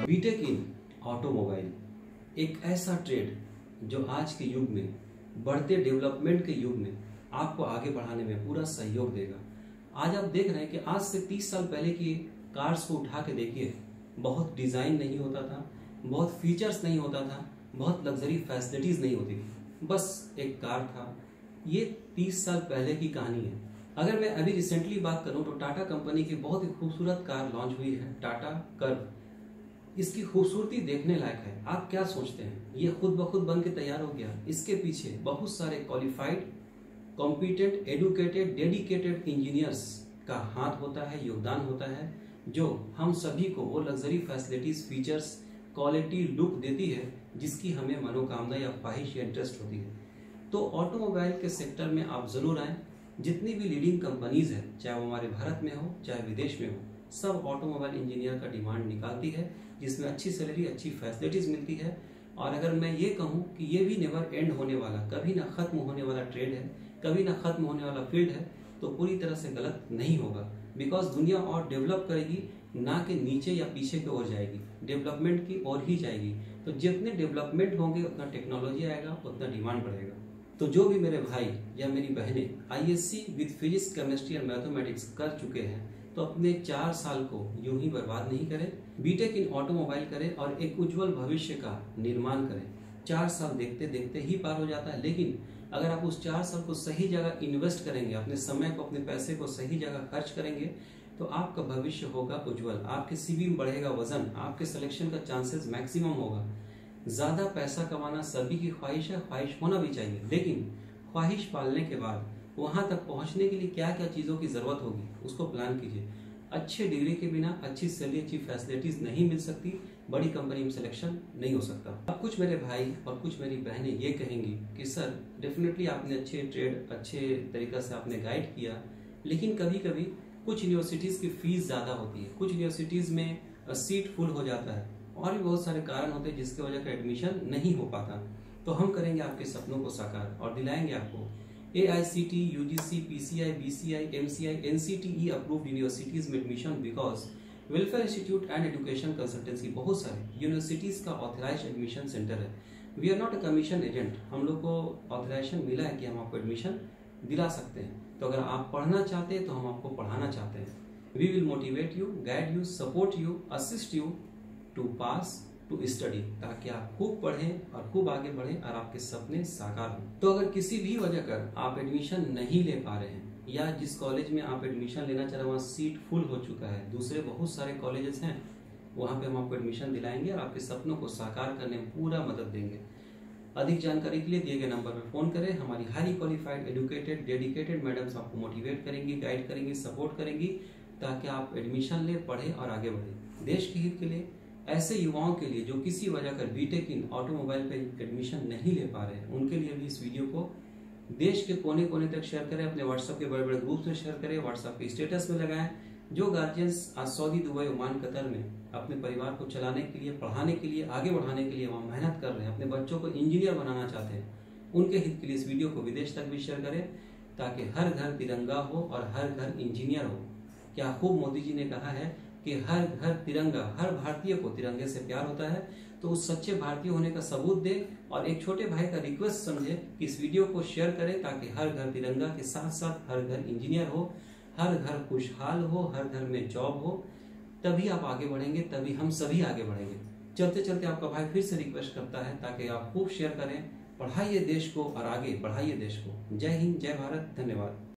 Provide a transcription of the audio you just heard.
BTech in automobile एक ऐसा trade जो आज के युग में बढ़ते डेवलपमेंट के युग में आपको आगे बढ़ाने में पूरा सहयोग देगा। आज आप देख रहे हैं कि आज से 30 साल पहले की कार्स को उठा के देखिए, बहुत डिजाइन नहीं होता था, बहुत फीचर्स नहीं होता था, बहुत लग्जरी फैसिलिटीज नहीं होती थी, बस एक कार था। ये 30 साल पहले की कहानी है। अगर मैं अभी रिसेंटली बात करूं तो टाटा कंपनी की बहुत ही खूबसूरत कार लॉन्च हुई है, टाटा कर्व। इसकी खूबसूरती देखने लायक है। आप क्या सोचते हैं ये खुद ब खुद बन के तैयार हो गया? इसके पीछे बहुत सारे qualified, competent, educated, dedicated engineers का हाथ होता है, योगदान होता है, जो हम सभी को वो luxury facilities, features, quality, look देती है जिसकी हमें मनोकामना या ख्वाहिश या इंटरेस्ट होती है। तो ऑटोमोबाइल के सेक्टर में आप जरूर आएं। जितनी भी लीडिंग कंपनीज है, चाहे वो हमारे भारत में हो चाहे विदेश में हो, सब ऑटोमोबाइल इंजीनियर का डिमांड निकालती है, जिसमें अच्छी सैलरी, अच्छी फैसिलिटीज मिलती है। और अगर मैं ये कहूँ कि ये भी नेवर एंड होने वाला, कभी ना खत्म होने वाला ट्रेड है, कभी ना खत्म होने वाला फील्ड है, तो पूरी तरह से गलत नहीं होगा। बिकॉज दुनिया और डेवलप करेगी, ना कि नीचे या पीछे की ओर जाएगी, डेवलपमेंट की ओर ही जाएगी। तो जितने डेवलपमेंट होंगे उतना टेक्नोलॉजी आएगा, उतना डिमांड बढ़ेगा। तो जो भी मेरे भाई या मेरी बहनें आईएससी विद फिजिक्स, केमिस्ट्री और मैथमेटिक्स कर चुके हैं, तो अपने 4 साल को यूं ही बर्बाद नहीं करें। बीटेक इन ऑटोमोबाइल करें और एक उज्जवल भविष्य का निर्माण करें। 4 साल देखते देखते ही पार हो जाता है, लेकिन अगर आप उस 4 साल को सही जगह इन्वेस्ट करेंगे, अपने समय को, अपने पैसे को सही जगह खर्च करेंगे, तो आपका भविष्य होगा उज्जवल। आपके सीवी में बढ़ेगा वजन, आपके सिलेक्शन का चांसेस मैक्सिमम होगा। ज्यादा पैसा कमाना सभी की ख्वाहिश है, ख्वाहिश होना भी चाहिए, लेकिन ख्वाहिश पालने के बाद वहां तक पहुंचने के लिए क्या क्या चीजों की जरूरत होगी उसको प्लान कीजिए। अच्छे डिग्री के बिना अच्छी सैलरी, अच्छी फैसिलिटीज नहीं मिल सकती, बड़ी कंपनी में सिलेक्शन नहीं हो सकता। अब कुछ मेरे भाई और कुछ मेरी बहनें ये कहेंगी कि सर डेफिनेटली आपने अच्छे ट्रेड, अच्छे तरीका से आपने गाइड किया, लेकिन कभी कभी कुछ यूनिवर्सिटीज की फीस ज्यादा होती है, कुछ यूनिवर्सिटीज में सीट फुल हो जाता है, और भी बहुत सारे कारण होते हैं जिसकी वजह से एडमिशन नहीं हो पाता। तो हम करेंगे आपके सपनों को साकार और दिलाएंगे आपको AICTE, UGC, PCI, BCI, MCI, NCTE approved universities में admission, because welfare institute and education consultancy बहुत सारे यूनिवर्सिटीज का ऑथराइज्ड एडमिशन सेंटर है। We are not a commission agent. हम लोग को ऑथराइजेशन मिला है कि हम आपको एडमिशन दिला सकते हैं। तो अगर आप पढ़ना चाहते हैं तो हम आपको पढ़ाना चाहते हैं। We will motivate you, guide you, support you, assist you to pass, to study, ताकि आप खूब पढ़ें और खूब आगे बढ़ें और आपके सपने साकार हों। तो अगर किसी भी वजह कर आप एडमिशन नहीं ले पा रहे हैं, या जिस कॉलेज में आप एडमिशन लेना चाह रहे हैं वहाँ सीट फुल हो चुका है, दूसरे बहुत सारे कॉलेजेस हैं, वहाँ पे हम आपको एडमिशन दिलाएंगे और आपके सपनों को साकार करने में पूरा मदद देंगे। अधिक जानकारी के लिए दिए गए नंबर पर फोन करें। हमारी highly qualified, educated, dedicated madams आपको मोटिवेट करेंगी, गाइड करेंगी, सपोर्ट करेंगी, ताकि आप एडमिशन ले, पढ़े और आगे बढ़े। देश के हित के लिए, ऐसे युवाओं के लिए जो किसी वजह कर बीटेक इन ऑटोमोबाइल पे एडमिशन नहीं ले पा रहे हैं, उनके लिए भी इस वीडियो को देश के कोने कोने तक शेयर करें, अपने व्हाट्सएप के बड़े बड़े ग्रुप में शेयर करें, व्हाट्सएप के स्टेटस में लगाएं। जो गार्जियंस आज सऊदी, दुबई, ओमान, कतर में अपने परिवार को चलाने के लिए, पढ़ाने के लिए, आगे बढ़ाने के लिए वहाँ मेहनत कर रहे हैं, अपने बच्चों को इंजीनियर बनाना चाहते हैं, उनके हित के लिए इस वीडियो को विदेश तक भी शेयर करें, ताकि हर घर तिरंगा हो और हर घर इंजीनियर हो। क्या खूब मोदी जी ने कहा है कि हर घर तिरंगा, हर भारतीय को तिरंगे से प्यार होता है। तो उस सच्चे भारतीय होने का सबूत दे और एक छोटे भाई का रिक्वेस्ट समझे कि इस वीडियो को शेयर करें, ताकि हर घर तिरंगा के साथ साथ हर घर इंजीनियर हो, हर घर खुशहाल हो, हर घर में जॉब हो। तभी आप आगे बढ़ेंगे, तभी हम सभी आगे बढ़ेंगे। चलते चलते आपका भाई फिर से रिक्वेस्ट करता है ताकि आप खूब शेयर करें, पढ़ाइए देश को और आगे बढ़ाइए देश को। जय हिंद, जय भारत, धन्यवाद।